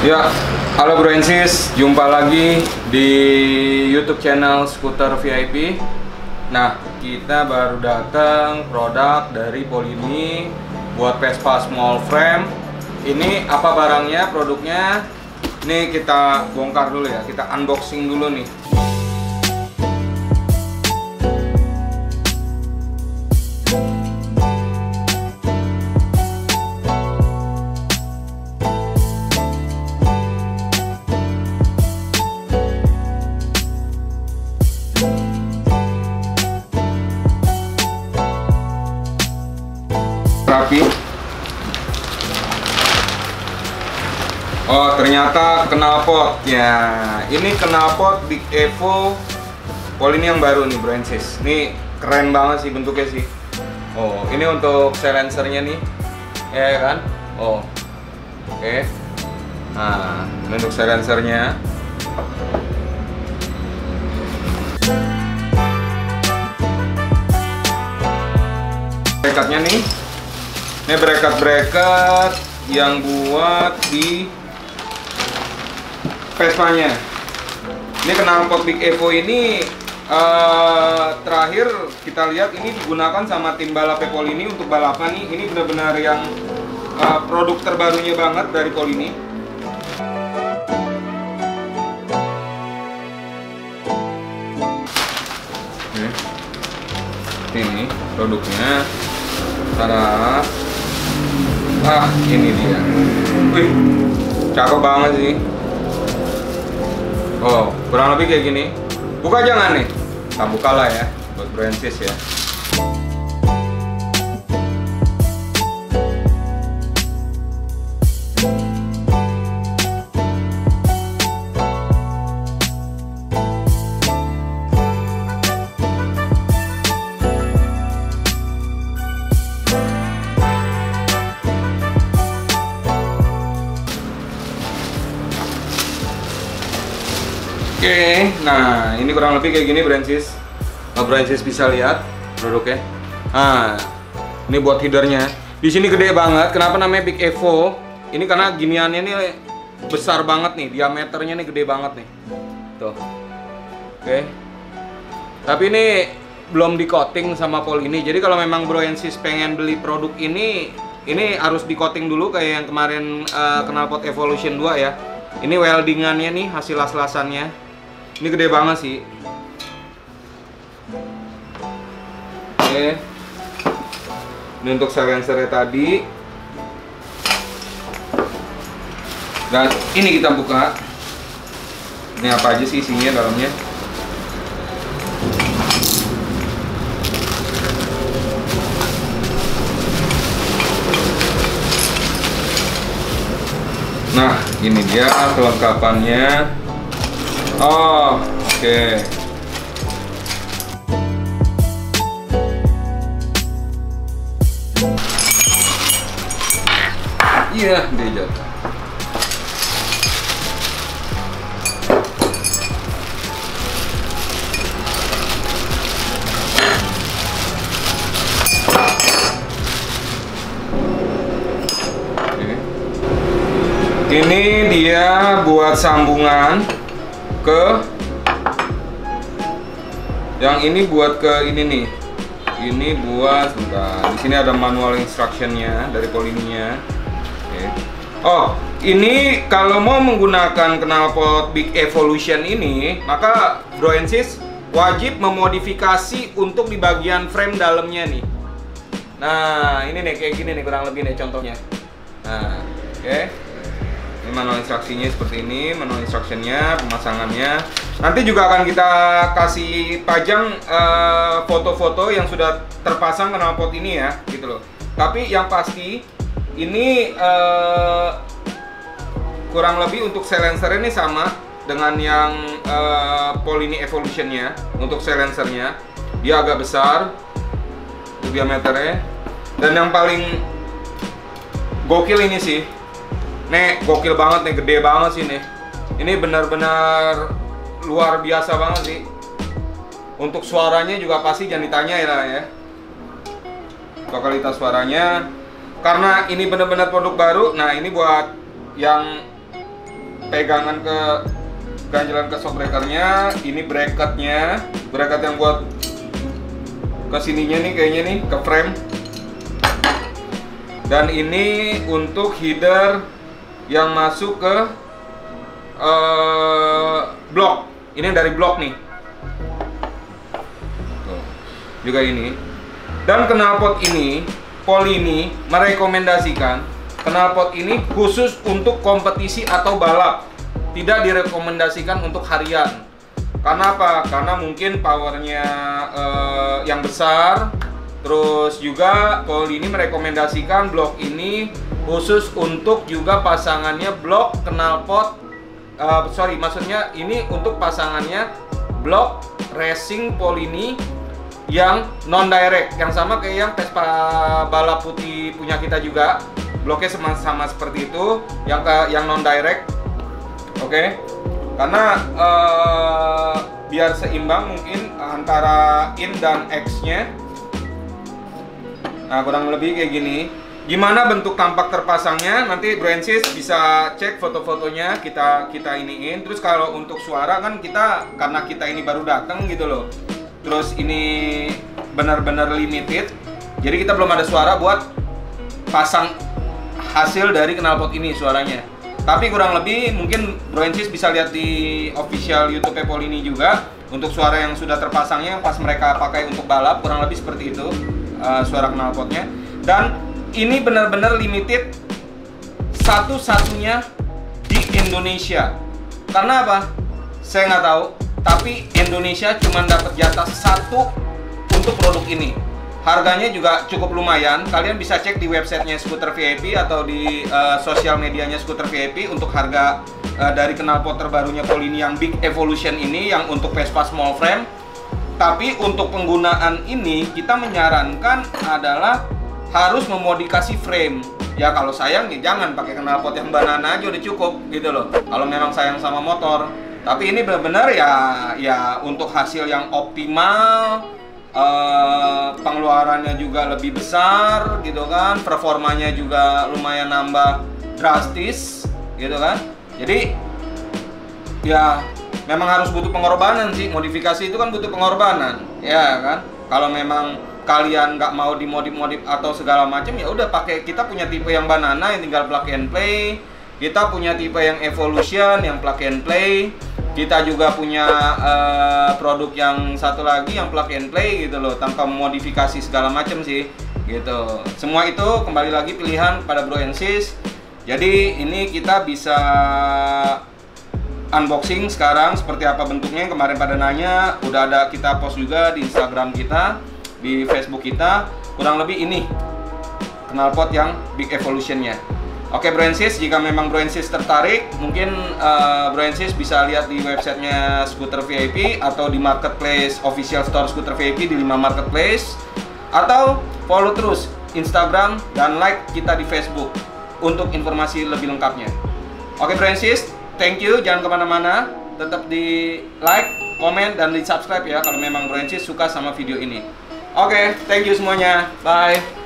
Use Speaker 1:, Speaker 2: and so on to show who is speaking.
Speaker 1: Ya, halo Bro and Sis, jumpa lagi di YouTube channel Skuter VIP. Nah, kita baru datang produk dari Polini buat Vespa small frame. Ini apa barangnya, produknya? Ini kita bongkar dulu ya, kita unboxing dulu nih. Rapi. Oh, ternyata knalpot ya. Ini knalpot Big Evo Polini yang baru nih, Bro and Sis. Ini keren banget sih bentuknya sih. Oh, ini untuk silencernya nih, ya kan? Oh, oke. Nah, ini untuk silencernya. Bracketnya nih. Ini bracket yang buat di Vespa-nya. Ini knalpot Big Evo ini terakhir kita lihat ini digunakan sama tim balap Polini untuk balapan nih. Ini benar-benar yang produk terbarunya banget dari Polini. Ini produknya. Tada. Ini dia. Wih, cakep banget sih. Oh, kurang lebih kayak gini. Buka jangan nih. Kita buka lah ya, buat Bro and Sis ya. Oke, nah ini kurang lebih kayak gini, Bro and Sis. Bro and Sis bisa lihat produknya. Nah, ini buat headernya. Di sini gede banget. Kenapa namanya Big Evo? Ini karena giniannya nih besar banget nih, diameternya nih gede banget nih. Tuh. Oke. Tapi ini belum di coating sama Polini. Jadi kalau memang Bro and Sis pengen beli produk ini harus di coating dulu kayak yang kemarin knalpot Evolution 2 ya. Ini weldingannya nih, hasil las-lasannya. Ini gede banget sih. Oke. Ini untuk silencernya tadi. Dan ini kita buka. Ini apa aja sih isinya dalamnya? Nah, ini dia kelengkapannya. Oh, oke. Iya, dia jatuh. Ini dia buat sambungan ke yang ini, buat ke ini nih. Ini buat sebentar. Di sini ada manual instructionnya dari Polininya. Oke. Oh, ini kalau mau menggunakan knalpot Big Evolution ini, maka Bro and Sis wajib memodifikasi untuk di bagian frame dalamnya nih. Nah, ini nih kayak gini nih kurang lebih nih contohnya. Nah, oke. Ini manual instruksinya seperti ini, manual instructionnya, pemasangannya. Nanti juga akan kita kasih pajang foto-foto yang sudah terpasang knalpot ini ya, gitu loh. Tapi yang pasti ini kurang lebih untuk silencer ini sama dengan yang Polini Evolution-nya. Untuk silencernya dia agak besar untuk diameternya. Dan yang paling gokil ini sih. Nih, gokil banget nih, gede banget sih nih. Ini benar-benar luar biasa banget sih. Untuk suaranya juga pasti jangan ditanya ya. Lokalitas suaranya. Karena ini benar-benar produk baru. Nah, ini buat yang pegangan ke ganjalan ke shock breakernya. Ini bracketnya, bracket yang buat kesininya nih kayaknya nih ke frame. Dan ini untuk header yang masuk ke blok. Ini dari blok nih. Tuh, juga ini. Dan knalpot ini, Polini merekomendasikan knalpot ini khusus untuk kompetisi atau balap. Tidak direkomendasikan untuk harian. Karena apa? Karena mungkin powernya yang besar. Terus juga Polini merekomendasikan blok ini khusus untuk juga pasangannya blok knalpot. Maksudnya ini untuk pasangannya blok racing Polini yang non direct, yang sama kayak yang Vespa balap putih punya kita juga. Bloknya sama seperti itu, yang non direct. Oke. Karena biar seimbang mungkin antara in dan X-nya. Nah, kurang lebih kayak gini. Gimana bentuk tampak terpasangnya? Nanti Bro Ensis bisa cek foto-fotonya, kita iniin. Terus kalau untuk suara kan karena kita ini baru datang gitu loh. Terus ini benar-benar limited. Jadi kita belum ada suara buat pasang hasil dari knalpot ini suaranya. Tapi kurang lebih mungkin Bro Ensis bisa lihat di official YouTube Polini juga untuk suara yang sudah terpasangnya pas mereka pakai untuk balap, kurang lebih seperti itu. Suara knalpotnya. Dan ini benar-benar limited, satu-satunya di Indonesia. Karena apa? Saya nggak tahu. Tapi Indonesia cuma dapat jatah satu untuk produk ini. Harganya juga cukup lumayan. Kalian bisa cek di websitenya Skuter VIP atau di sosial medianya Skuter VIP untuk harga dari knalpot terbarunya Polini yang Big Evolution ini, yang untuk Vespa small frame. Tapi untuk penggunaan ini kita menyarankan adalah harus memodifikasi frame. Ya kalau sayang nih jangan pakai knalpot yang banana aja udah cukup gitu loh. Kalau memang sayang sama motor. Tapi ini benar-benar ya untuk hasil yang optimal, pengeluarannya juga lebih besar gitu kan, performanya juga lumayan nambah drastis gitu kan. Jadi ya memang harus butuh pengorbanan sih, modifikasi itu kan butuh pengorbanan, ya kan. Kalau memang kalian nggak mau dimodif-modif atau segala macam, ya udah pakai. Kita punya tipe yang banana yang tinggal plug and play. Kita punya tipe yang evolution yang plug and play. Kita juga punya produk yang satu lagi yang plug and play gitu loh, tanpa modifikasi segala macam sih, gitu. Semua itu kembali lagi pilihan pada Bro Ensis. Jadi ini kita bisa unboxing sekarang seperti apa bentuknya. Kemarin pada nanya, udah ada kita post juga di Instagram kita, di Facebook kita. Kurang lebih ini knalpot yang Big Evolution-nya. Oke Bro Ensis, jika memang Bro Ensis tertarik, mungkin Bro Ensis bisa lihat di websitenya Skuter VIP atau di marketplace official store Skuter VIP di 5 marketplace, atau follow terus Instagram dan like kita di Facebook untuk informasi lebih lengkapnya. Oke Bro Ensis, thank you, jangan kemana-mana, tetap di like, komen, dan di subscribe ya kalau memang Bro Ensis suka sama video ini. Oke, thank you semuanya, bye.